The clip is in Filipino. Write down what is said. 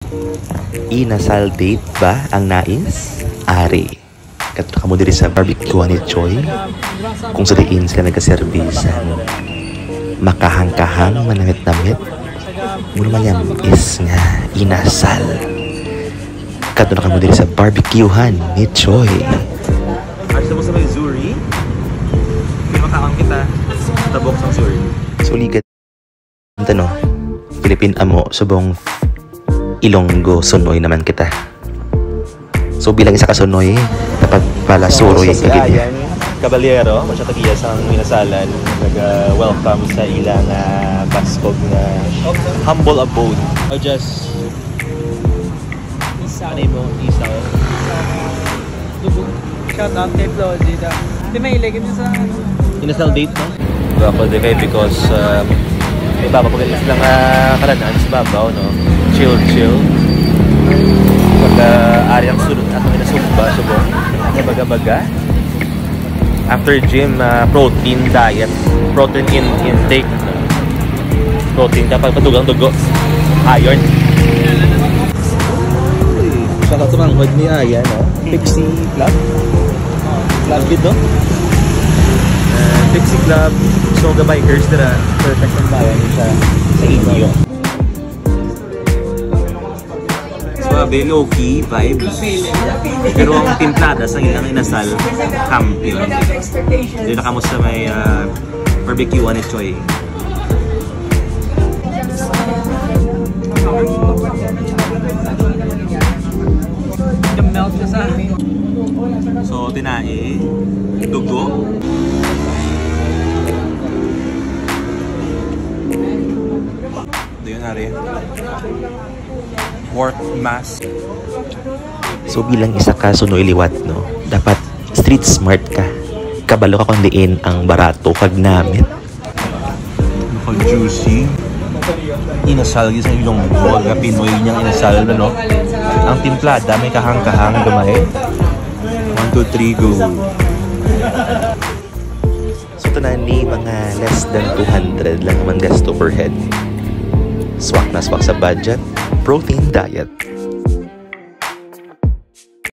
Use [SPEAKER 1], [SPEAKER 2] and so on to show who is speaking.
[SPEAKER 1] Inasal date ba ang nais? Ari. Katulad ka mo diri sa barbecue ni Choi. Kung sa diin sila nagkaservisan. Makahang-kahang, manamit-namit. Mula man yan is nga inasal. Katulad ka mo diri sa barbecuehan ni Choi.
[SPEAKER 2] Arsa mo sa may Zuri. Hindi makaang kita. Tabok sa Zuri.
[SPEAKER 1] Suligat. Ano? Philippine amo, subong Ilonggo, Sunoy naman kita. So bilang isa ka Sunoy, kapag pala suroy
[SPEAKER 2] so,
[SPEAKER 1] kagid.
[SPEAKER 2] Kaballero, mo siya tagiyas ang minasalan. Nag-welcome sa ilang Baskog na humble abode. O just isa mo, isa.
[SPEAKER 3] Shout out kay Flo dito. Hindi may iligid sa
[SPEAKER 2] inasal date, no? Ako din kayo because may papapagalis lang kalanaan sa babaw, no? Chill. Pag-ari ang sunod at mga nasumba, subong. Baga-baga. After gym, protein diet. Protein intake. Protein kapag patugang dugo. Iron. Saka tumangod ni Aya, no? Pixie Club. Club yun, no? Pixie Club. Soga Bikers na perfect ang bayan sa inyo. Swabe, low-key vibes. Pero ang timplada sa ilang inasal, campion. Dito na kamo sa may barbecue ni Choi.
[SPEAKER 3] melt siya sa amin.
[SPEAKER 2] So, tinae, dugo. Ito yun, Ari. Pork mass.
[SPEAKER 1] So bilang isa ka sunoy liwat, no, dapat street smart ka. Kabalo ka kung diin ang barato kag namit.
[SPEAKER 2] Juicy. Inasal sa ilong buwag na Pinoy niyang inasal na, no? Ang timplada may kahang-kahang gamay. 1, 2, 3, go!
[SPEAKER 1] So ito na ni mga less than 200 lang naman gasto per head. Swak na swak sa budget, protein diet.